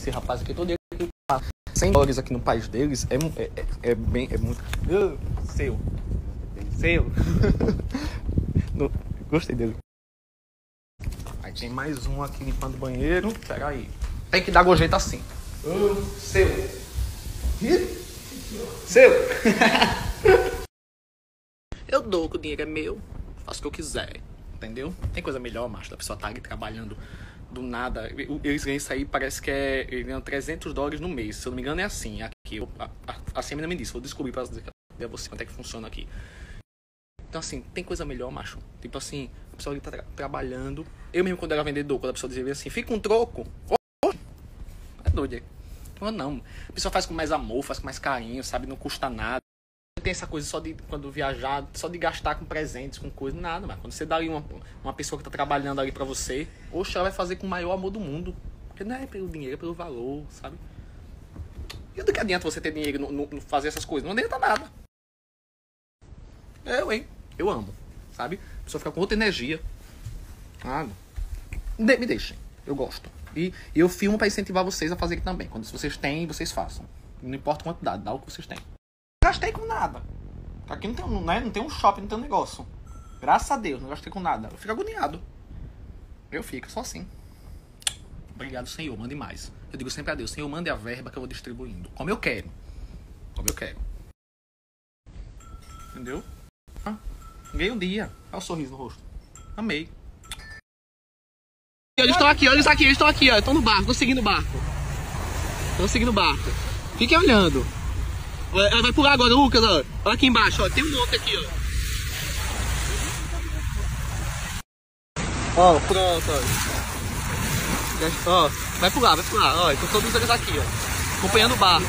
esse rapaz aqui, todo dia que passa $100 aqui no país deles, é muito... Seu. Gostei dele. Aí tem mais um aqui limpando o banheiro. Pera aí. Tem que dar gorjeta assim. Seu. Eu dou, que o dinheiro é meu. Faço o que eu quiser. Entendeu? Tem coisa melhor, macho. Da pessoa tá ali trabalhando do nada. Eles ganham isso aí, parece que eles ganham $300 no mês. Se eu não me engano é assim. Aqui. A Semina me disse. Vou descobrir pra dizer a você quanto é que funciona aqui. Então assim, tem coisa melhor, macho. Tipo assim, a pessoa ali tá trabalhando. Eu mesmo quando era vendedor, quando a pessoa dizia assim, fica um troco. É doido. Ou não. A pessoa faz com mais amor, faz com mais carinho, sabe? Não custa nada. Não tem essa coisa só de, quando viajar, só de gastar com presentes, com coisa, nada, mas quando você dá ali uma pessoa que tá trabalhando ali pra você, oxe, ela vai fazer com o maior amor do mundo. Porque não é pelo dinheiro, é pelo valor, sabe? E do que adianta você ter dinheiro no fazer essas coisas? Não adianta nada. Eu amo, sabe? A pessoa fica com outra energia. Me deixem, eu gosto. E eu filmo pra incentivar vocês a fazerem também. Quando vocês têm, vocês façam. Não importa a quantidade, dá o que vocês têm. Não gastei com nada. Aqui não tem, não tem um shopping, não tem um negócio. Graças a Deus, não gastei com nada. Eu fico agoniado. Eu fico só assim. Obrigado, Senhor, mande mais. Eu digo sempre a Deus, Senhor, mande a verba que eu vou distribuindo. Como eu quero. Entendeu? Ganhei um dia. Olha o sorriso no rosto. Amei. Eles estão aqui, eles estão aqui, ó. Estão no barco, estão seguindo o barco. Fiquem olhando. Vai pular agora, Lucas, ó. Olha aqui embaixo, ó. Tem um monte aqui, ó. Ó, pronto, ó. Ó, vai pular, ó. Estão todos eles aqui, ó. Acompanhando o barco.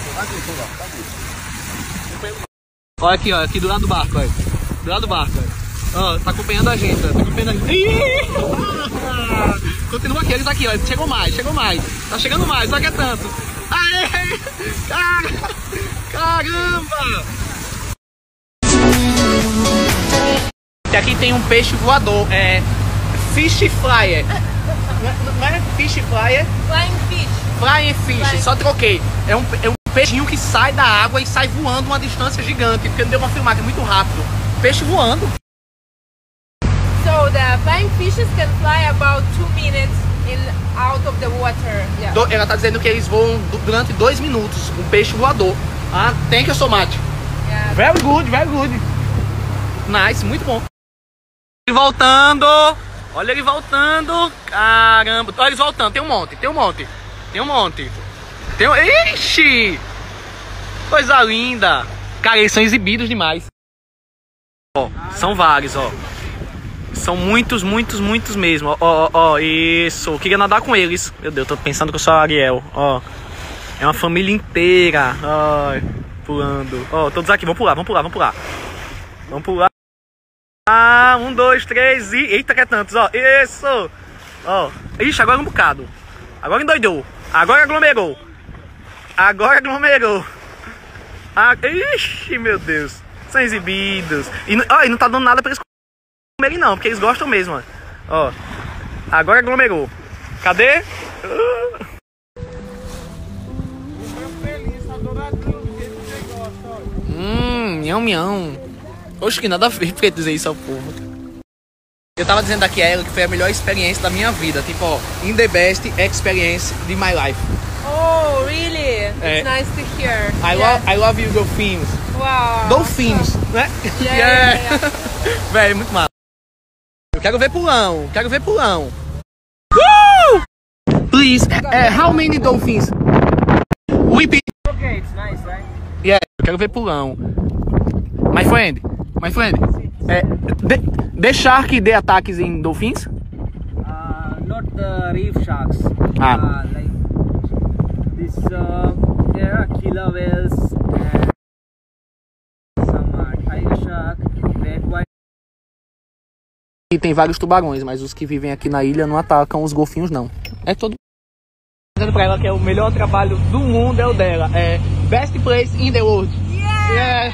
Olha aqui, ó. Aqui do lado do barco, ó. Do lado do barco, ó. Tá acompanhando a gente, ó. Tá acompanhando a gente. Continua aqui, eles aqui, ó. Chegou mais. Tá chegando mais, só que é tanto. Aê! Caramba! Aqui tem um peixe voador. É fish flyer. Não é fish flyer? Flying fish. Só troquei. É um peixinho que sai da água e sai voando uma distância gigante. Porque não deu pra filmar, que é muito rápido. Peixe voando. So the flying fishes can fly about 2 minutes out of the water. Yeah. Ela tá dizendo que eles voam durante 2 minutos. Um peixe voador. Thank you so much. Yeah. Very good. Nice, muito bom. Ele voltando. Olha ele voltando. Caramba. Olha eles voltando. Tem um monte. Ixi! Coisa linda. Cara, eles são exibidos demais. Ó, são vários, ó. São muitos mesmo. Ó, isso. Eu queria nadar com eles. Meu Deus, tô pensando que eu sou a Ariel. Ó. É uma família inteira. Ó, pulando. Ó, todos aqui. Vamos pular. Vamos pular. 1, 2, 3 e... Eita, que é tantos, ó. Isso. Ó. Ixi, agora um bocado. Agora endoidou. Agora aglomerou. Ixi, meu Deus. São exibidos. E não tá dando nada pra eles comerem não, porque eles gostam mesmo, ó. Agora aglomerou. Cadê? Mião. Oxe, que nada a ver pra dizer isso ao povo. Eu tava dizendo aqui a ela que foi a melhor experiência da minha vida. Tipo, ó, in the best experience de my life. Oh, really? It's nice to hear. I love you, Dolphins. Wow. Dolphins, né? Yeah. Véi, muito massa. Eu quero ver pulão. Please, how many dolphins? Okay, it's nice, right? Yeah, eu quero ver pulão. My friend. The shark, they attacks in dolphins? Not the reef sharks. Like this, there are killer whales and some tiger shark, red white. E tem vários tubarões, mas os que vivem aqui na ilha não atacam os golfinhos, não. É todo. Dizendo pra ela que é o melhor trabalho do mundo é o dela. É best place in the world. Yeah.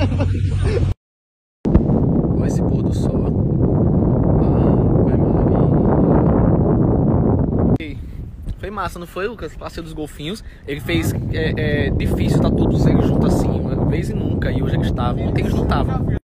Olha esse pôr do sol. Vai maravilha. Foi massa, não foi, Lucas? Passeio dos golfinhos. Ele fez difícil estar todos eles juntos assim, uma vez e nunca. E hoje eles estavam. Ontem eles não estavam.